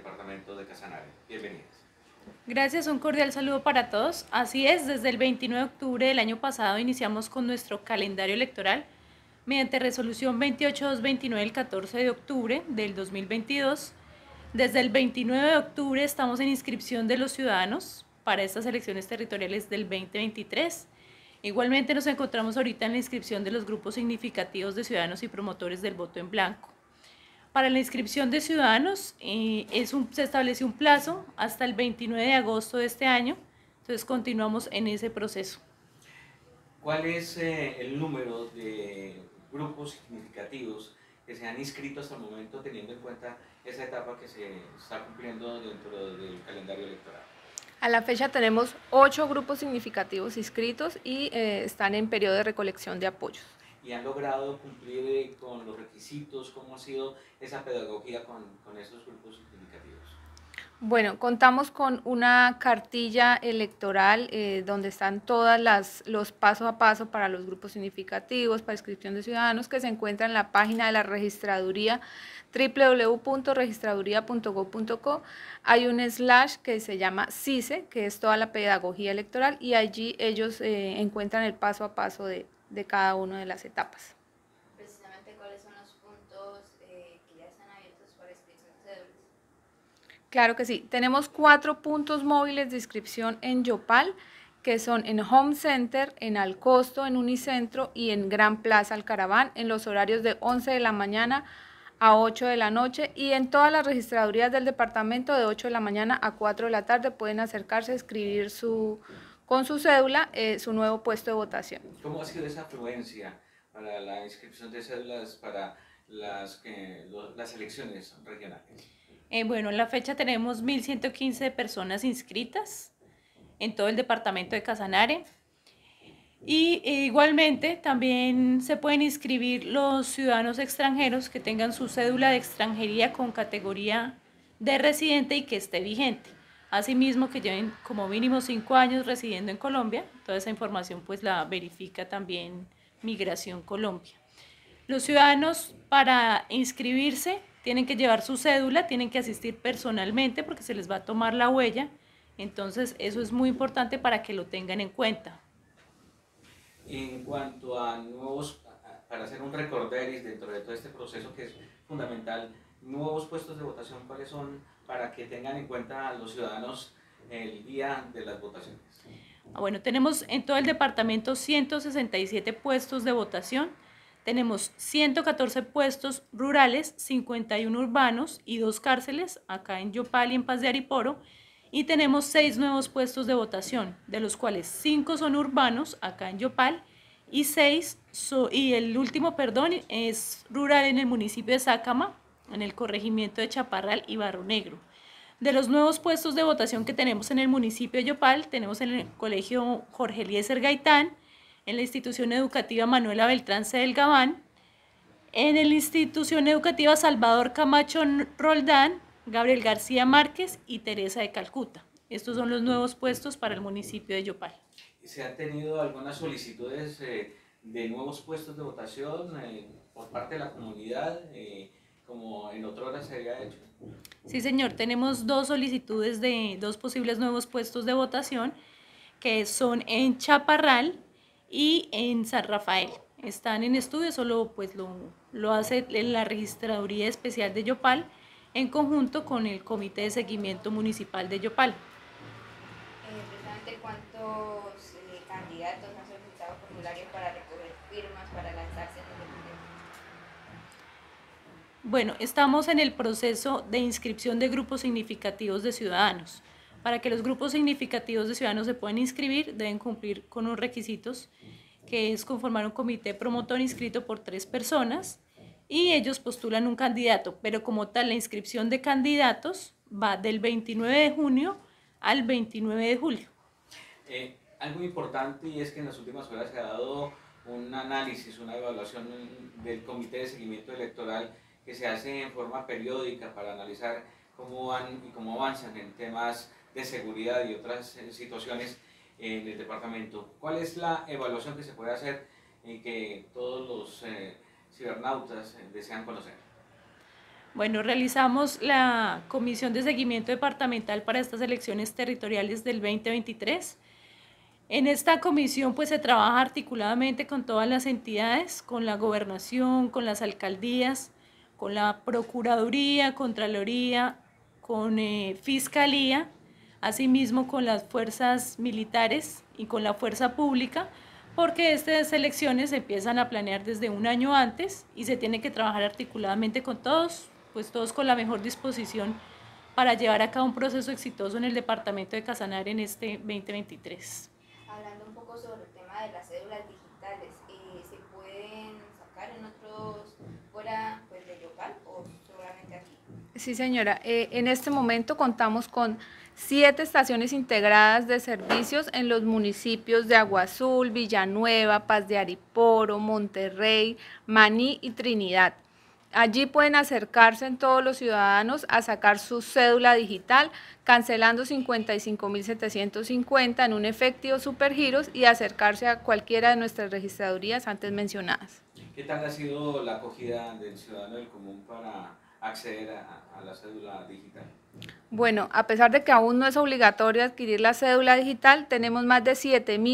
departamento de Casanare. Bienvenidas. Gracias, un cordial saludo para todos. Así es, desde el 29 de octubre del año pasado iniciamos con nuestro calendario electoral mediante resolución 28229 del 14 de octubre del 2022. Desde el 29 de octubre estamos en inscripción de los ciudadanos para estas elecciones territoriales del 2023. Igualmente nos encontramos ahorita en la inscripción de los grupos significativos de ciudadanos y promotores del voto en blanco. Para la inscripción de ciudadanos se estableció un plazo hasta el 29 de agosto de este año, entonces continuamos en ese proceso. ¿Cuál es el número de grupos significativos que se han inscrito hasta el momento, teniendo en cuenta esa etapa que se está cumpliendo dentro del calendario electoral? A la fecha tenemos 8 grupos significativos inscritos y están en periodo de recolección de apoyos. ¿Y han logrado cumplir con los requisitos? ¿Cómo ha sido esa pedagogía con esos grupos significativos? Bueno, contamos con una cartilla electoral donde están todos los paso a paso para los grupos significativos, para inscripción de ciudadanos, que se encuentra en la página de la registraduría www.registraduría.gov.co. Hay un slash que se llama CICE, que es toda la pedagogía electoral, y allí ellos encuentran el paso a paso de cada una de las etapas. Precisamente, ¿cuáles son los puntos que ya están abiertos para inscripción de cédulas? Claro que sí. Tenemos 4 puntos móviles de inscripción en Yopal, que son en Home Center, en Alcosto, en Unicentro y en Gran Plaza Alcaraván, en los horarios de 11 de la mañana a 8 de la noche, y en todas las registradurías del departamento de 8 de la mañana a 4 de la tarde pueden acercarse a escribir con su cédula su nuevo puesto de votación. ¿Cómo ha sido esa afluencia para la inscripción de cédulas para las elecciones regionales? Bueno, en la fecha tenemos 1.115 personas inscritas en todo el departamento de Casanare. Y igualmente también se pueden inscribir los ciudadanos extranjeros que tengan su cédula de extranjería con categoría de residente y que esté vigente. Asimismo, que lleven como mínimo 5 años residiendo en Colombia. Toda esa información pues la verifica también Migración Colombia. Los ciudadanos, para inscribirse, tienen que llevar su cédula, tienen que asistir personalmente porque se les va a tomar la huella. Entonces eso es muy importante para que lo tengan en cuenta. En cuanto a nuevos, para hacer un recorderis dentro de todo este proceso que es fundamental, nuevos puestos de votación, ¿cuáles son para que tengan en cuenta a los ciudadanos el día de las votaciones? Bueno, tenemos en todo el departamento 167 puestos de votación, tenemos 114 puestos rurales, 51 urbanos y 2 cárceles, acá en Yopal y en Paz de Ariporo, y tenemos 6 nuevos puestos de votación, de los cuales 5 son urbanos, acá en Yopal, y el último, es rural en el municipio de Sácama, en el corregimiento de Chaparral y Barro Negro. De los nuevos puestos de votación que tenemos en el municipio de Yopal, tenemos en el colegio Jorge Eliezer Gaitán, en la institución educativa Manuela Beltrán C. del Gabán, en la institución educativa Salvador Camacho Roldán, Gabriel García Márquez y Teresa de Calcuta. Estos son los nuevos puestos para el municipio de Yopal. ¿Se han tenido algunas solicitudes de nuevos puestos de votación por parte de la comunidad, como en otra hora se había hecho? Sí, señor, tenemos 2 solicitudes de 2 posibles nuevos puestos de votación, que son en Chaparral y en San Rafael. Están en estudio, solo pues lo hace la Registraduría Especial de Yopal en conjunto con el Comité de Seguimiento Municipal de Yopal. Precisamente, ¿cuántos candidatos han solicitado formularios para recoger firmas para lanzarse en el referéndum? Bueno, estamos en el proceso de inscripción de grupos significativos de ciudadanos. Para que los grupos significativos de ciudadanos se puedan inscribir, deben cumplir con unos requisitos, que es conformar un comité promotor inscrito por 3 personas, y ellos postulan un candidato, pero como tal la inscripción de candidatos va del 29 de junio al 29 de julio. Algo importante, y es que en las últimas horas se ha dado un análisis, una evaluación del Comité de Seguimiento Electoral que se hace en forma periódica para analizar cómo van y cómo avanzan en temas de seguridad y otras situaciones en el departamento. ¿Cuál es la evaluación que se puede hacer y que todos los cibernautas desean conocer? Bueno, realizamos la Comisión de Seguimiento Departamental para estas elecciones territoriales del 2023. En esta comisión pues se trabaja articuladamente con todas las entidades, con la gobernación, con las alcaldías, con la Procuraduría, Contraloría, con Fiscalía, asimismo con las fuerzas militares y con la fuerza pública, porque estas elecciones se empiezan a planear desde un año antes y se tiene que trabajar articuladamente con todos, pues todos con la mejor disposición para llevar a cabo un proceso exitoso en el departamento de Casanare en este 2023. Hablando un poco sobre el tema de las cédulas digitales, ¿se pueden sacar en otros fuera pues, de Yopal o solamente aquí? Sí, señora. En este momento contamos con 7 estaciones integradas de servicios en los municipios de Agua Azul, Villanueva, Paz de Ariporo, Monterrey, Maní y Trinidad. Allí pueden acercarse todos los ciudadanos a sacar su cédula digital, cancelando 55.750 en un efectivo Supergiros y acercarse a cualquiera de nuestras registradurías antes mencionadas. ¿Qué tal ha sido la acogida del ciudadano del común para acceder a la cédula digital? Bueno, a pesar de que aún no es obligatorio adquirir la cédula digital, tenemos más de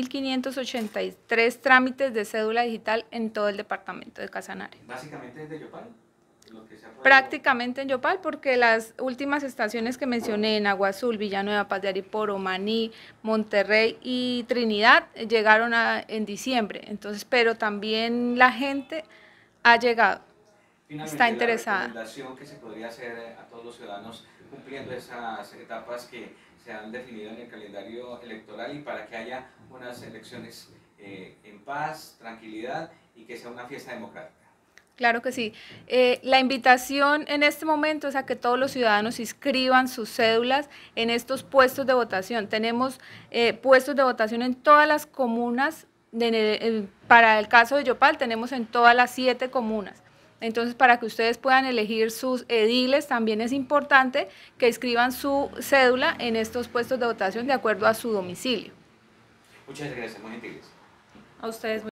7.583 trámites de cédula digital en todo el departamento de Casanare. ¿Básicamente desde Yopal? Lo que se ha podido... Prácticamente en Yopal, porque las últimas estaciones que mencioné en Agua Azul, Villanueva, Paz de Ariporo, Maní, Monterrey y Trinidad llegaron en diciembre, entonces, pero también la gente ha llegado, Finalmente, está interesada. La recomendación que se podría hacer a todos los ciudadanos cumpliendo esas etapas que se han definido en el calendario electoral y para que haya unas elecciones en paz, tranquilidad y que sea una fiesta democrática. Claro que sí. La invitación en este momento es a que todos los ciudadanos inscriban sus cédulas en estos puestos de votación. Tenemos puestos de votación en todas las comunas, para el caso de Yopal tenemos en todas las 7 comunas. Entonces, para que ustedes puedan elegir sus ediles, también es importante que inscriban su cédula en estos puestos de votación de acuerdo a su domicilio. Muchas gracias, muy gentiles. A ustedes.